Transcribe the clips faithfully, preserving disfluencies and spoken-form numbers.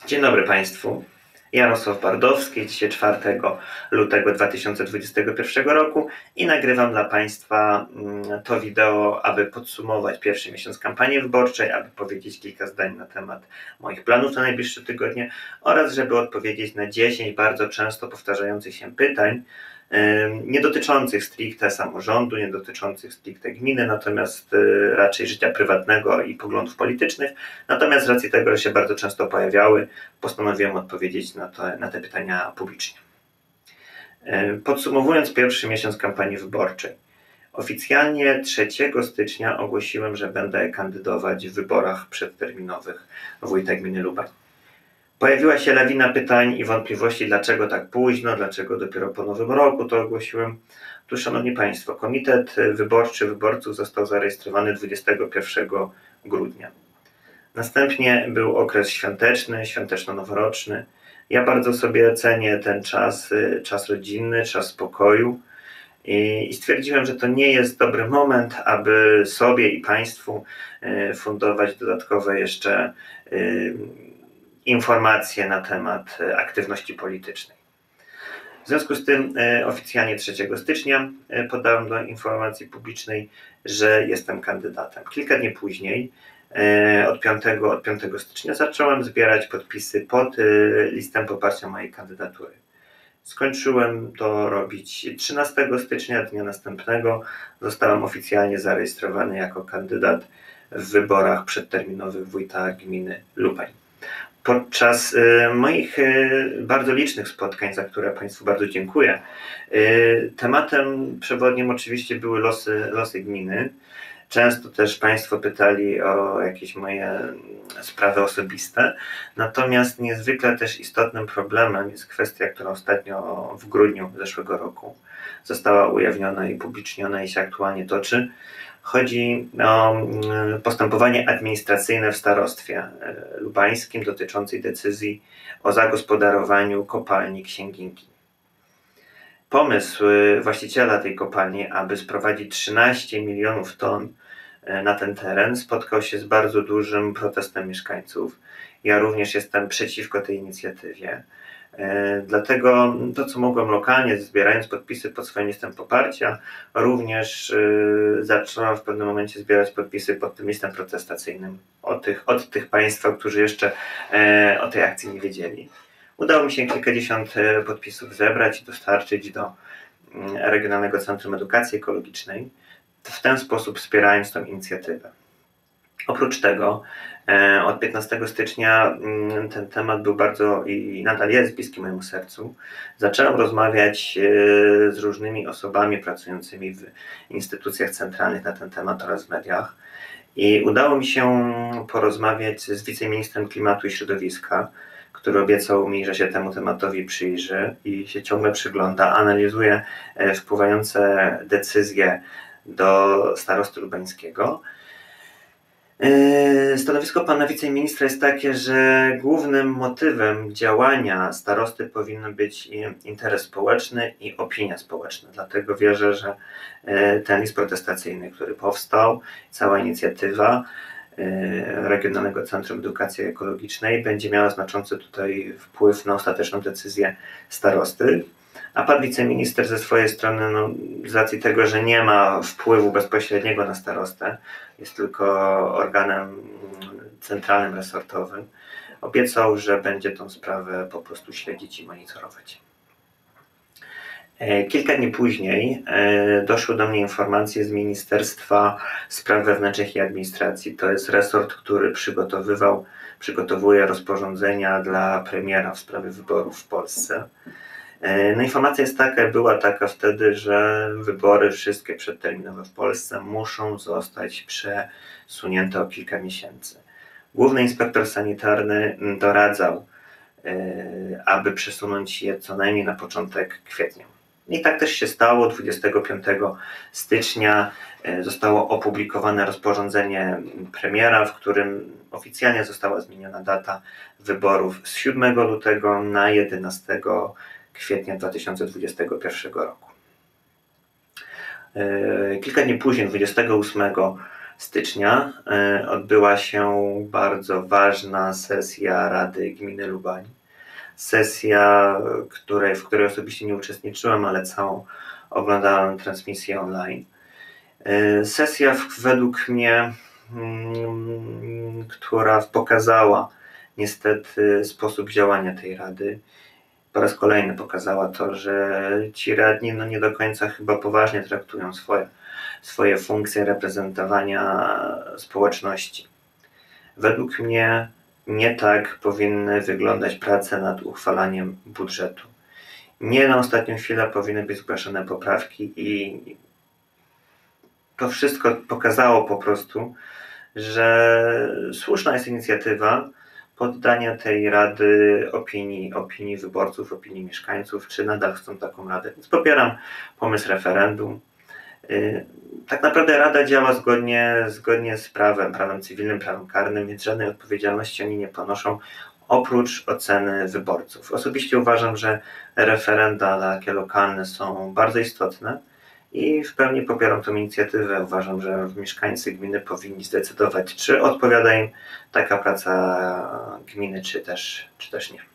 Dzień dobry Państwu. Jarosław Bardowski, dzisiaj czwartego lutego dwa tysiące dwudziestego pierwszego roku i nagrywam dla Państwa to wideo, aby podsumować pierwszy miesiąc kampanii wyborczej, aby powiedzieć kilka zdań na temat moich planów na najbliższe tygodnie oraz żeby odpowiedzieć na dziesięć bardzo często powtarzających się pytań, nie dotyczących stricte samorządu, nie dotyczących stricte gminy, natomiast raczej życia prywatnego i poglądów politycznych. Natomiast z racji tego, że się bardzo często pojawiały, postanowiłem odpowiedzieć na, to, na te pytania publicznie. Podsumowując pierwszy miesiąc kampanii wyborczej. Oficjalnie trzeciego stycznia ogłosiłem, że będę kandydować w wyborach przedterminowych wójta gminy Lubań. Pojawiła się lawina pytań i wątpliwości, dlaczego tak późno, dlaczego dopiero po nowym roku to ogłosiłem. Tu, Szanowni Państwo, Komitet Wyborczy Wyborców został zarejestrowany dwudziestego pierwszego grudnia. Następnie był okres świąteczny, świąteczno-noworoczny. Ja bardzo sobie cenię ten czas, czas rodzinny, czas spokoju i stwierdziłem, że to nie jest dobry moment, aby sobie i Państwu fundować dodatkowe jeszcze informacje na temat aktywności politycznej. W związku z tym oficjalnie trzeciego stycznia podałem do informacji publicznej, że jestem kandydatem. Kilka dni później, od piątego, od piątego stycznia, zacząłem zbierać podpisy pod listem poparcia mojej kandydatury. Skończyłem to robić trzynastego stycznia, dnia następnego zostałem oficjalnie zarejestrowany jako kandydat w wyborach przedterminowych wójta gminy Lubań. Podczas moich bardzo licznych spotkań, za które Państwu bardzo dziękuję, tematem przewodnim oczywiście były losy, losy gminy. Często też Państwo pytali o jakieś moje sprawy osobiste, natomiast niezwykle też istotnym problemem jest kwestia, która ostatnio w grudniu zeszłego roku została ujawniona i upubliczniona i się aktualnie toczy. Chodzi o postępowanie administracyjne w starostwie lubańskim dotyczącej decyzji o zagospodarowaniu kopalni Księginki. Pomysł właściciela tej kopalni, aby sprowadzić trzynaście milionów ton na ten teren, spotkał się z bardzo dużym protestem mieszkańców. Ja również jestem przeciwko tej inicjatywie. Dlatego to, co mogłem lokalnie, zbierając podpisy pod swoim listem poparcia, również zacząłem w pewnym momencie zbierać podpisy pod tym listem protestacyjnym od tych, od tych Państwa, którzy jeszcze o tej akcji nie wiedzieli. Udało mi się kilkadziesiąt podpisów zebrać i dostarczyć do Regionalnego Centrum Edukacji Ekologicznej, w ten sposób wspierając tę inicjatywę. Oprócz tego od piętnastego stycznia ten temat był bardzo i nadal jest bliski mojemu sercu. Zacząłem rozmawiać z różnymi osobami pracującymi w instytucjach centralnych na ten temat oraz w mediach i udało mi się porozmawiać z wiceministrem klimatu i środowiska, który obiecał mi, że się temu tematowi przyjrzy i się ciągle przygląda, analizuje wpływające decyzje do starosty lubańskiego. Stanowisko pana wiceministra jest takie, że głównym motywem działania starosty powinien być interes społeczny i opinia społeczna. Dlatego wierzę, że ten list protestacyjny, który powstał, cała inicjatywa Regionalnego Centrum Edukacji Ekologicznej będzie miała znaczący tutaj wpływ na ostateczną decyzję starosty. A pan wiceminister ze swojej strony, no, z racji tego, że nie ma wpływu bezpośredniego na starostę, jest tylko organem centralnym, resortowym, obiecał, że będzie tą sprawę po prostu śledzić i monitorować. Kilka dni później doszły do mnie informacje z Ministerstwa Spraw Wewnętrznych i Administracji. To jest resort, który przygotowywał, przygotowuje rozporządzenia dla premiera w sprawie wyborów w Polsce. No, informacja jest taka, była taka wtedy, że wybory wszystkie przedterminowe w Polsce muszą zostać przesunięte o kilka miesięcy. Główny inspektor sanitarny doradzał, aby przesunąć je co najmniej na początek kwietnia. I tak też się stało. dwudziestego piątego stycznia zostało opublikowane rozporządzenie premiera, w którym oficjalnie została zmieniona data wyborów z siódmego lutego na jedenastego kwietnia dwa tysiące dwudziestego pierwszego roku. Kilka dni później, dwudziestego ósmego stycznia odbyła się bardzo ważna sesja Rady Gminy Lubań. Sesja, której, w której osobiście nie uczestniczyłem, ale całą oglądałem transmisję online. Sesja według mnie, która pokazała niestety sposób działania tej Rady. Po raz kolejny pokazała to, że ci radni no nie do końca chyba poważnie traktują swoje, swoje funkcje reprezentowania społeczności. Według mnie nie tak powinny wyglądać prace nad uchwalaniem budżetu. Nie na ostatnią chwilę powinny być zgłaszane poprawki i to wszystko pokazało po prostu, że słuszna jest inicjatywa poddania tej rady opinii, opinii wyborców, opinii mieszkańców, czy nadal chcą taką radę. Więc popieram pomysł referendum. Tak naprawdę Rada działa zgodnie, zgodnie z prawem, prawem cywilnym, prawem karnym, więc żadnej odpowiedzialności oni nie ponoszą, oprócz oceny wyborców. Osobiście uważam, że referenda takie lokalne są bardzo istotne i w pełni popieram tę inicjatywę. Uważam, że mieszkańcy gminy powinni zdecydować, czy odpowiada im taka praca gminy, czy też, czy też nie.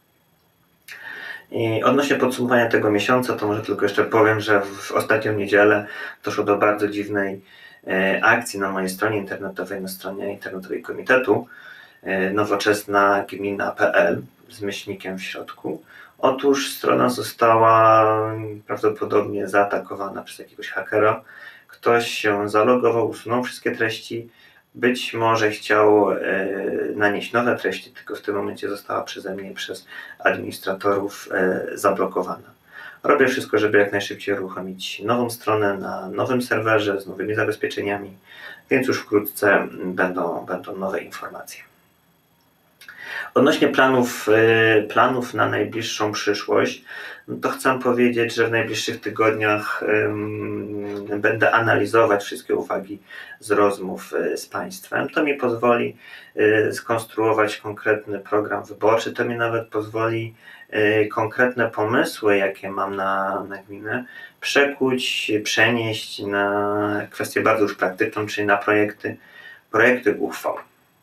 I odnośnie podsumowania tego miesiąca, to może tylko jeszcze powiem, że w ostatnią niedzielę doszło do bardzo dziwnej akcji na mojej stronie internetowej, na stronie internetowej komitetu nowoczesna gmina kropka p l z myślnikiem w środku. Otóż strona została prawdopodobnie zaatakowana przez jakiegoś hakera. Ktoś się zalogował, usunął wszystkie treści, być może chciał nanieść nowe treści, tylko w tym momencie została przeze mnie, przez administratorów zablokowana. Robię wszystko, żeby jak najszybciej uruchomić nową stronę na nowym serwerze z nowymi zabezpieczeniami, więc już wkrótce będą, będą nowe informacje. Odnośnie planów, planów na najbliższą przyszłość, to chcę powiedzieć, że w najbliższych tygodniach będę analizować wszystkie uwagi z rozmów z państwem. To mi pozwoli skonstruować konkretny program wyborczy, to mi nawet pozwoli konkretne pomysły, jakie mam na, na gminę, przekuć, przenieść na kwestię bardzo już praktyczną, czyli na projekty, projekty uchwał.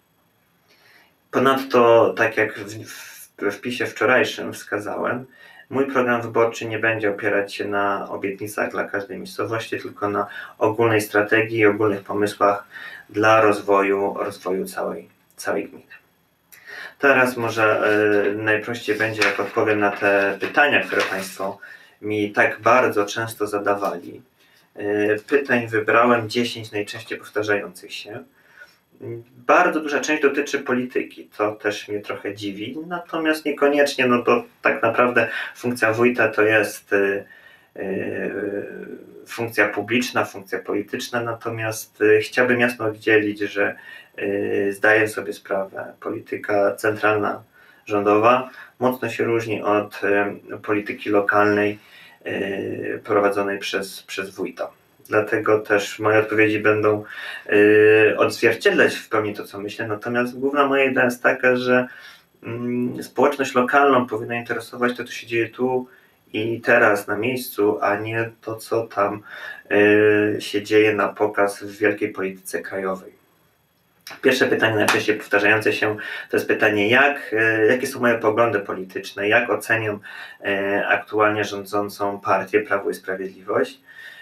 Ponadto, tak jak w, w wpisie wczorajszym wskazałem, mój program wyborczy nie będzie opierać się na obietnicach dla każdej miejscowości, tylko na ogólnej strategii i ogólnych pomysłach dla rozwoju, rozwoju całej, całej gminy. Teraz może y, najprościej będzie, jak odpowiem na te pytania, które Państwo mi tak bardzo często zadawali. Y, pytań wybrałem dziesięć najczęściej powtarzających się. Bardzo duża część dotyczy polityki, to też mnie trochę dziwi, natomiast niekoniecznie, no bo tak naprawdę funkcja wójta to jest y, y, funkcja publiczna, funkcja polityczna, natomiast y, chciałbym jasno oddzielić, że y, zdaję sobie sprawę, polityka centralna, rządowa mocno się różni od y, polityki lokalnej y, prowadzonej przez, przez wójta. Dlatego też moje odpowiedzi będą y, odzwierciedlać w pełni to, co myślę. Natomiast główna moja idea jest taka, że y, społeczność lokalną powinna interesować to, co się dzieje tu i teraz na miejscu, a nie to, co tam y, się dzieje na pokaz w wielkiej polityce krajowej. Pierwsze pytanie, najczęściej powtarzające się, to jest pytanie, jak, y, jakie są moje poglądy polityczne, jak oceniam y, aktualnie rządzącą partię Prawo i Sprawiedliwość.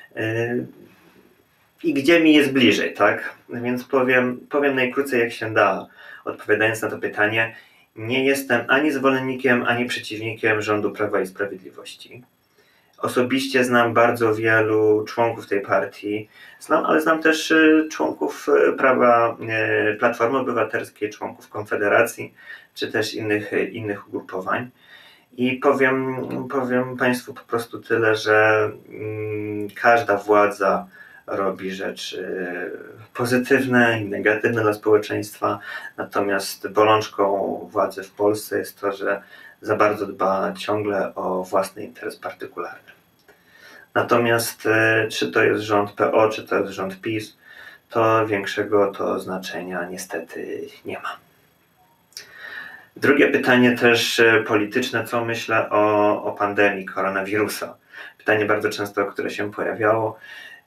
I gdzie mi jest bliżej, tak? Więc powiem, powiem najkrócej jak się da, odpowiadając na to pytanie. Nie jestem ani zwolennikiem, ani przeciwnikiem rządu Prawa i Sprawiedliwości. Osobiście znam bardzo wielu członków tej partii, znam, ale znam też członków prawa Platformy Obywatelskiej, członków Konfederacji, czy też innych, innych ugrupowań. I powiem, powiem Państwu po prostu tyle, że każda władza robi rzeczy pozytywne i negatywne dla społeczeństwa, natomiast bolączką władzy w Polsce jest to, że za bardzo dba ciągle o własny interes partykularny. Natomiast czy to jest rząd P O, czy to jest rząd PiS, to większego to znaczenia niestety nie ma. Drugie pytanie też polityczne, co myślę o, o pandemii koronawirusa. Pytanie bardzo często, które się pojawiało.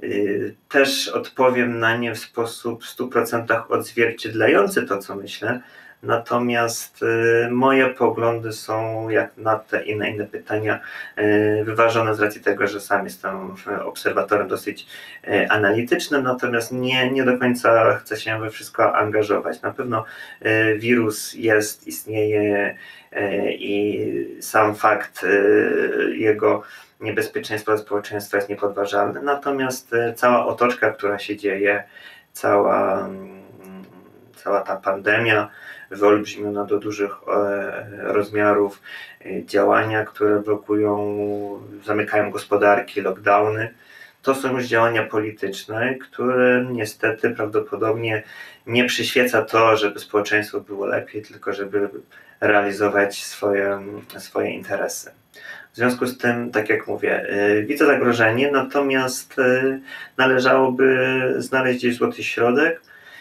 Też odpowiem na nie w sposób w stu procentach odzwierciedlający to, co myślę, natomiast moje poglądy są, jak na te i na inne pytania, wyważone z racji tego, że sam jestem obserwatorem dosyć analitycznym, natomiast nie, nie do końca chcę się we wszystko angażować. Na pewno wirus jest, istnieje i sam fakt jego niebezpieczeństwo dla społeczeństwa jest niepodważalne, natomiast cała otoczka, która się dzieje, cała, cała ta pandemia wyolbrzymiona do dużych rozmiarów, działania, które blokują, zamykają gospodarki, lockdowny, to są już działania polityczne, które niestety prawdopodobnie nie przyświeca to, żeby społeczeństwo było lepiej, tylko żeby realizować swoje, swoje interesy. W związku z tym, tak jak mówię, widzę zagrożenie, natomiast należałoby znaleźć gdzieś złoty środek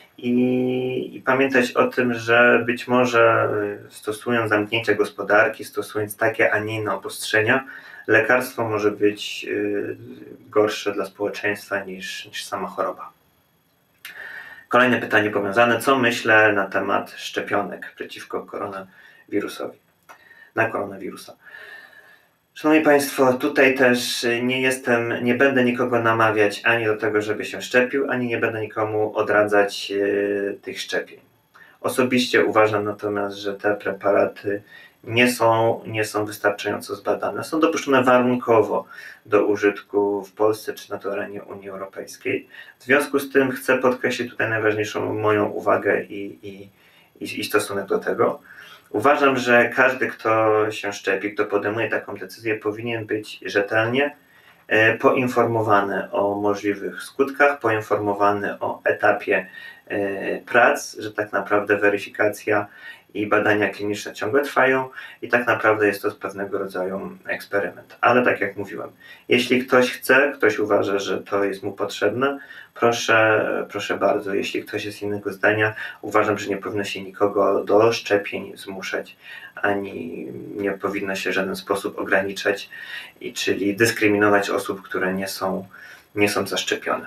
i, i pamiętać o tym, że być może stosując zamknięcie gospodarki, stosując takie, a nie inne obostrzenia, lekarstwo może być gorsze dla społeczeństwa niż, niż sama choroba. Kolejne pytanie powiązane. Co myślę na temat szczepionek przeciwko koronawirusowi? Na koronawirusa. Szanowni Państwo, tutaj też nie jestem, nie będę nikogo namawiać ani do tego, żeby się szczepił, ani nie będę nikomu odradzać e, tych szczepień. Osobiście uważam natomiast, że te preparaty nie są, nie są wystarczająco zbadane. Są dopuszczone warunkowo do użytku w Polsce czy na terenie Unii Europejskiej. W związku z tym chcę podkreślić tutaj najważniejszą moją uwagę i, i, i stosunek do tego. Uważam, że każdy, kto się szczepi, kto podejmuje taką decyzję, powinien być rzetelnie poinformowany o możliwych skutkach, poinformowany o etapie prac, że tak naprawdę weryfikacja i badania kliniczne ciągle trwają i tak naprawdę jest to pewnego rodzaju eksperyment. Ale tak jak mówiłem, jeśli ktoś chce, ktoś uważa, że to jest mu potrzebne, proszę, proszę bardzo. Jeśli ktoś jest innego zdania, uważam, że nie powinno się nikogo do szczepień zmuszać, ani nie powinno się w żaden sposób ograniczać, i czyli dyskryminować osób, które nie są, nie są zaszczepione.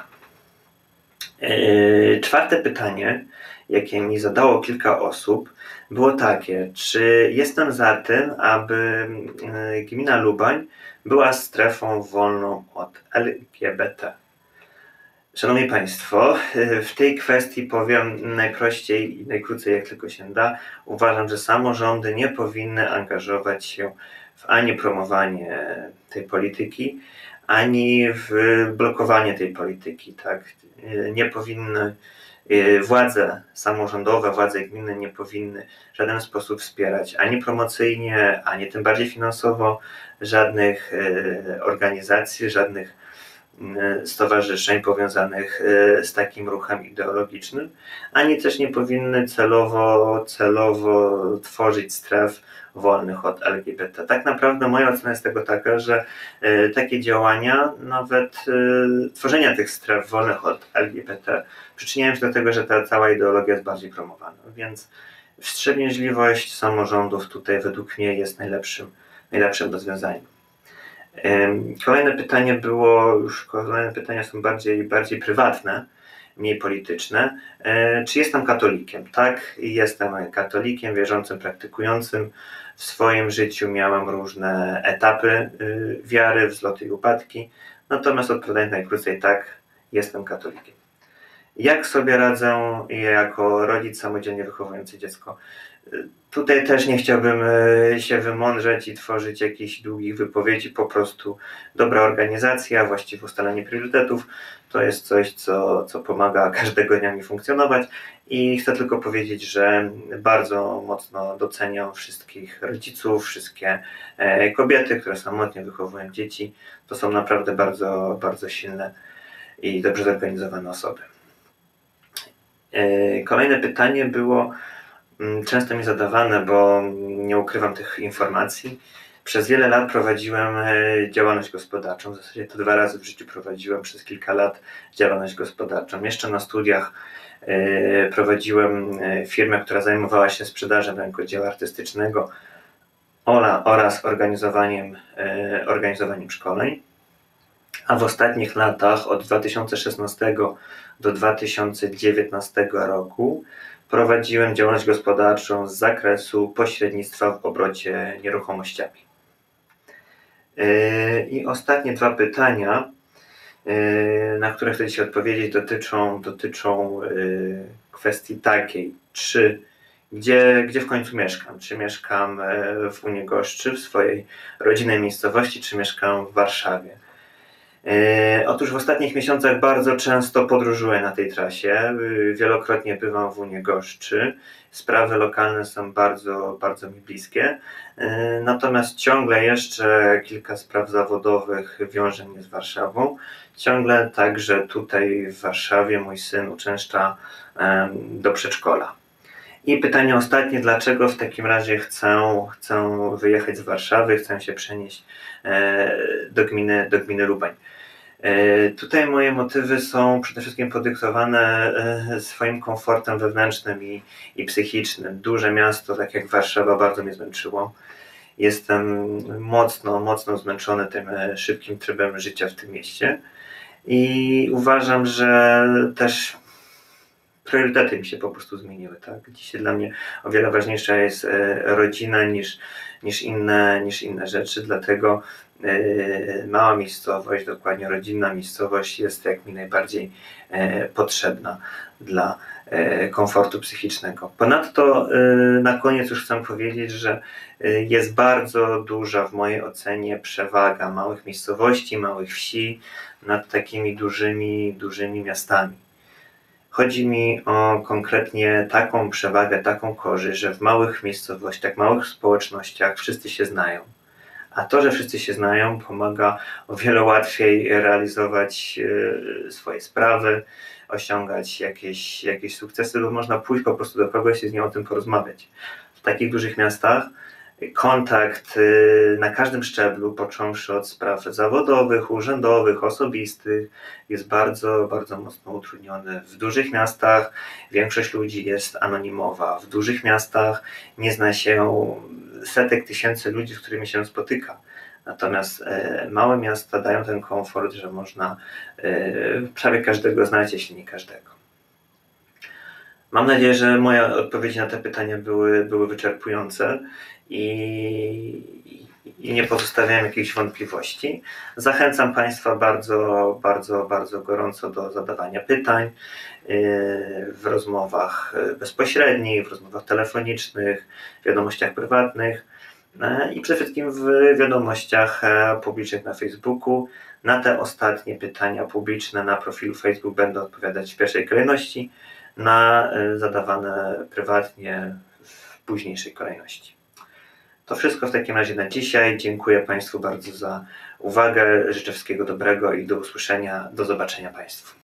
Yy, czwarte pytanie, jakie mi zadało kilka osób, było takie: czy jestem za tym, aby gmina Lubań była strefą wolną od L G B T? Szanowni Państwo, w tej kwestii powiem najprościej i najkrócej jak tylko się da. Uważam, że samorządy nie powinny angażować się w ani promowanie tej polityki, ani w blokowanie tej polityki. Tak? Nie powinny, władze samorządowe, władze gminy nie powinny w żaden sposób wspierać ani promocyjnie, ani tym bardziej finansowo żadnych organizacji, żadnych stowarzyszeń powiązanych z takim ruchem ideologicznym, ani też nie powinny celowo, celowo tworzyć stref wolnych od L G B T. Tak naprawdę moja ocena jest tego taka, że takie działania, nawet tworzenia tych stref wolnych od L G B T, przyczyniają się do tego, że ta cała ideologia jest bardziej promowana. Więc wstrzemięźliwość samorządów tutaj według mnie jest najlepszym, najlepszym rozwiązaniem. Kolejne pytanie było, już kolejne pytania są bardziej, bardziej prywatne, mniej polityczne. Czy jestem katolikiem? Tak, jestem katolikiem, wierzącym, praktykującym. W swoim życiu miałem różne etapy wiary, wzloty i upadki. Natomiast odpowiadając najkrócej, tak, jestem katolikiem. Jak sobie radzę jako rodzic samodzielnie wychowujący dziecko? Tutaj też nie chciałbym się wymądrzeć i tworzyć jakichś długich wypowiedzi, po prostu dobra organizacja, właściwe ustalenie priorytetów to jest coś, co, co pomaga każdego dnia mi funkcjonować i chcę tylko powiedzieć, że bardzo mocno doceniam wszystkich rodziców, wszystkie kobiety, które samotnie wychowują dzieci. To są naprawdę bardzo, bardzo silne i dobrze zorganizowane osoby. Kolejne pytanie było często mi zadawane, bo nie ukrywam tych informacji. Przez wiele lat prowadziłem działalność gospodarczą. W zasadzie to dwa razy w życiu prowadziłem przez kilka lat działalność gospodarczą. Jeszcze na studiach prowadziłem firmę, która zajmowała się sprzedażą rękodzieła artystycznego oraz organizowaniem, organizowaniem szkoleń. a w ostatnich latach od dwa tysiące szesnastego do dwa tysiące dziewiętnastego roku prowadziłem działalność gospodarczą z zakresu pośrednictwa w obrocie nieruchomościami. I ostatnie dwa pytania, na które chcę dzisiaj odpowiedzieć, dotyczą, dotyczą kwestii takiej, czy gdzie, gdzie w końcu mieszkam? Czy mieszkam w Uniegoszczy, w swojej rodzinnej miejscowości, czy mieszkam w Warszawie? Otóż w ostatnich miesiącach bardzo często podróżuję na tej trasie, wielokrotnie bywam w Uniegoszczy, sprawy lokalne są bardzo, bardzo mi bliskie, natomiast ciągle jeszcze kilka spraw zawodowych wiąże mnie z Warszawą, ciągle także tutaj w Warszawie mój syn uczęszcza do przedszkola. I pytanie ostatnie, dlaczego w takim razie chcę, chcę wyjechać z Warszawy, chcę się przenieść do gminy, do gminy Lubań. Tutaj moje motywy są przede wszystkim podyktowane swoim komfortem wewnętrznym i, i psychicznym. Duże miasto, tak jak Warszawa, bardzo mnie zmęczyło. Jestem mocno, mocno zmęczony tym szybkim trybem życia w tym mieście i uważam, że też priorytety mi się po prostu zmieniły. Tak? Dzisiaj dla mnie o wiele ważniejsza jest rodzina niż, niż, inne, niż inne rzeczy, dlatego mała miejscowość, dokładnie rodzinna miejscowość jest jak mi najbardziej potrzebna dla komfortu psychicznego. Ponadto na koniec już chcę powiedzieć, że jest bardzo duża w mojej ocenie przewaga małych miejscowości, małych wsi nad takimi dużymi, dużymi miastami. Chodzi mi o konkretnie taką przewagę, taką korzyść, że w małych miejscowościach, małych społecznościach wszyscy się znają. A to, że wszyscy się znają, pomaga o wiele łatwiej realizować swoje sprawy, osiągać jakieś, jakieś sukcesy, lub można pójść po prostu do kogoś i z nią o tym porozmawiać. W takich dużych miastach kontakt na każdym szczeblu, począwszy od spraw zawodowych, urzędowych, osobistych, jest bardzo, bardzo mocno utrudniony. W dużych miastach większość ludzi jest anonimowa. W dużych miastach nie zna się setek tysięcy ludzi, z którymi się spotyka. Natomiast małe miasta dają ten komfort, że można prawie każdego znać, jeśli nie każdego. Mam nadzieję, że moje odpowiedzi na te pytania były, były wyczerpujące i, i nie pozostawiałem jakichś wątpliwości. Zachęcam Państwa bardzo, bardzo, bardzo gorąco do zadawania pytań w rozmowach bezpośrednich, w rozmowach telefonicznych, w wiadomościach prywatnych i przede wszystkim w wiadomościach publicznych na Facebooku. Na te ostatnie pytania publiczne na profilu Facebook będę odpowiadać w pierwszej kolejności, na zadawane prywatnie w późniejszej kolejności. To wszystko w takim razie na dzisiaj. Dziękuję Państwu bardzo za uwagę. Życzę wszystkiego dobrego i do usłyszenia. Do zobaczenia Państwu.